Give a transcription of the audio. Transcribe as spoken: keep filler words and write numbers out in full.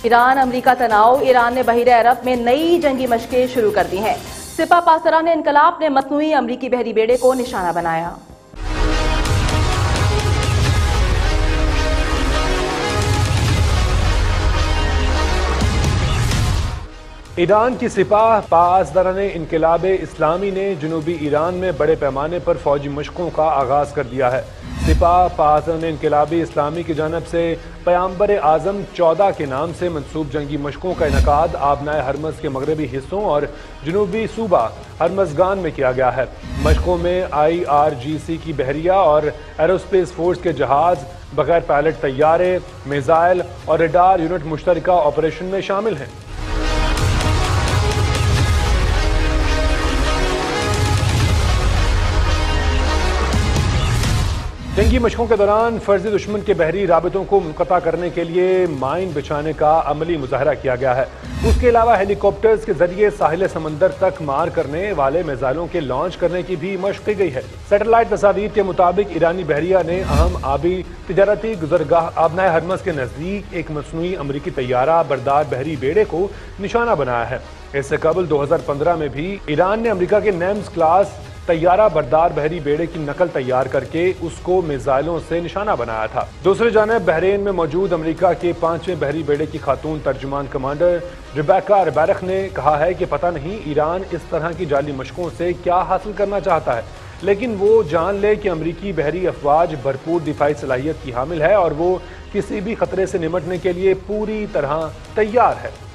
ایران امریکہ تناؤ، ایران نے بحیرہ عرب میں نئی جنگی مشقیں شروع کر دی ہیں۔ سپاہ پاسداران انقلاب نے مصنوعی امریکی بحری بیڑے کو نشانہ بنایا۔ ایران کی سپاہ پاسداران انقلاب اسلامی نے جنوبی ایران میں بڑے پیمانے پر فوجی مشقوں کا آغاز کر دیا ہے۔ سپاہ پاسداران انقلابی اسلامی کی جانب سے پیامبر اعظم چودہ کے نام سے منسوب جنگی مشقوں کا انعقاد آبنائے ہرمز کے مغربی حصوں اور جنوبی صوبہ ہرمزگان میں کیا گیا ہے۔ مشقوں میں آئی آر جی سی کی بحریہ اور ایروسپیس فورس کے جہاز، بغیر پائلٹ طیارے، میزائل اور ریڈار یونٹ مشترکہ آپریشن میں شامل ہیں۔ جنگی مشقوں کے دوران فرضی دشمن کے بحری رابطوں کو منقطع کرنے کے لیے مائن بچھانے کا عملی مظاہرہ کیا گیا ہے۔ اس کے علاوہ ہیلی کاپٹرز کے ذریعے ساحل سمندر تک مار کرنے والے میزائلوں کے لانچ کرنے کی بھی مشق کی گئی ہے۔ سیٹلائٹ تصاویر کے مطابق ایرانی بحریہ نے اہم آبی تجارتی گزرگاہ آبنائے ہرمز کے نزدیک ایک مصنوعی امریکی طیارہ بردار بحری بیڑے کو نشانہ بنایا ہے۔ اس سے قبل دو ہزار پندرہ میں بھی ایران نے امریکہ کے نیمز کلاس طیارہ بردار بحری بیڑے کی نقل تیار کر کے اس کو میزائلوں سے نشانہ بنایا تھا۔ دوسری جانب بحرین میں موجود امریکہ کے پانچویں بحری بیڑے کی خاتون ترجمان کمانڈر ریبیکا ریبیرخ نے کہا ہے کہ پتہ نہیں ایران اس طرح کی جعلی مشقوں سے کیا حاصل کرنا چاہتا ہے، لیکن وہ جان لے کہ امریکی بحری افواج بھرپور دفاعی صلاحیت کی حامل ہے اور وہ کسی بھی خطرے سے نمٹنے کے لیے پوری طرح تیار ہے۔